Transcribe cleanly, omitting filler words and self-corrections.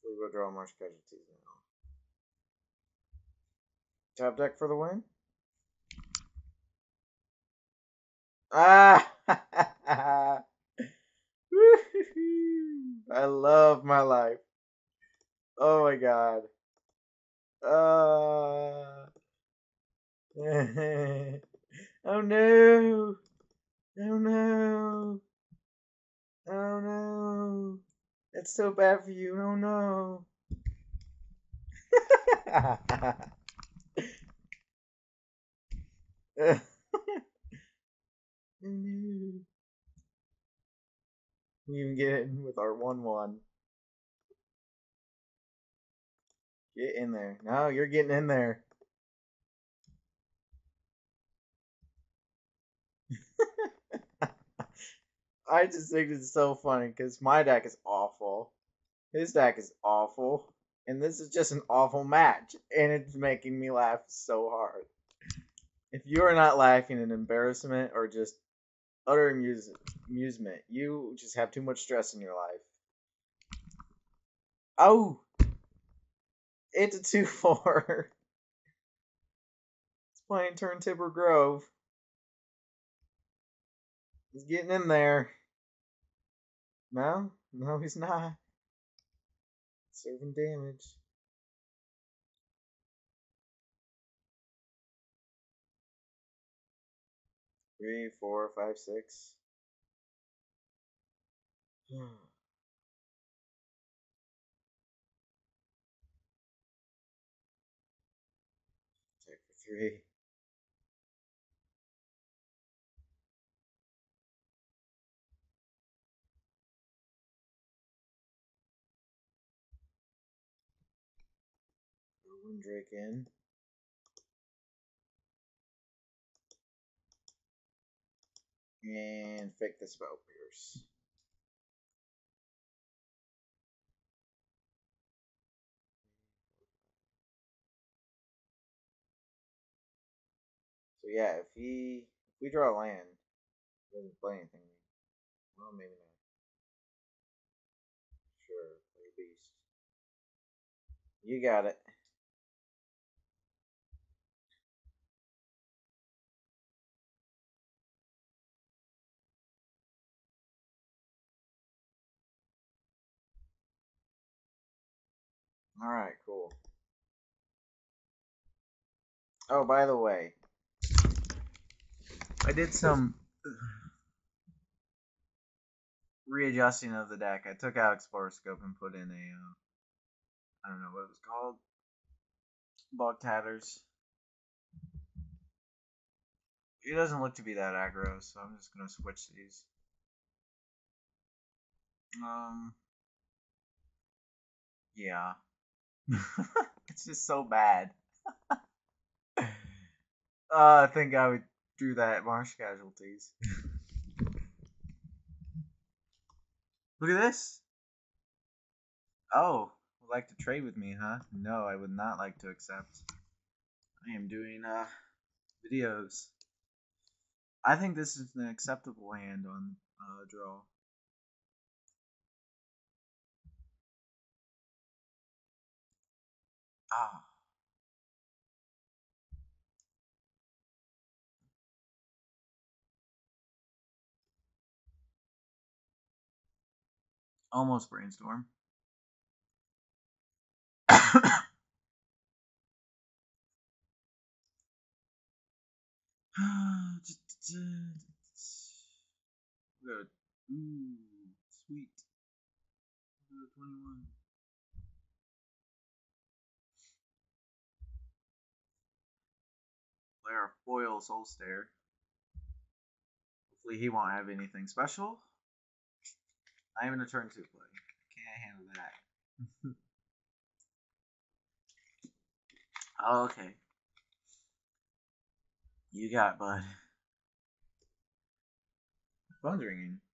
Hopefully we'll draw more casualties now. Top deck for the win. Ah! I love my life. Oh my god. Oh no. Oh no. Oh no. That's so bad for you. Oh no. Oh no. We even get in with our 1-1. Get in there. No, you're getting in there. I just think it's so funny because my deck is awful. His deck is awful. And this is just an awful match. And it's making me laugh so hard. If you are not laughing in embarrassment or just utter amusement, you just have too much stress in your life. Oh! It's a 2-4. It's playing Turn Timber Grove. He's getting in there. No? No, he's not. Serving damage. 3, 4, 5, 6. Check for 3. Windrake in. And fake the spell pierce. So yeah, if we draw a land, he doesn't play anything. Well, maybe not. Sure, play beast. You got it. All right, cool. Oh, by the way, I did some readjusting of the deck. I took out Explorer Scope and put in I don't know what it was called, Bog Tatters. It doesn't look to be that aggro, so I'm just gonna switch these. Yeah. It's just so bad. I think I would do that Marsh Casualties. Look at this. Oh, would like to trade with me, huh? No, I would not like to accept. I am doing videos. I think this is an acceptable hand on draw. Ah. Almost brainstorm. Good. Ooh, sweet. 21. Player foil Soul Stare. Hopefully he won't have anything special. Not even a turn 2 play. Can't handle that. Oh, okay. You got it, bud. Phone's ringing.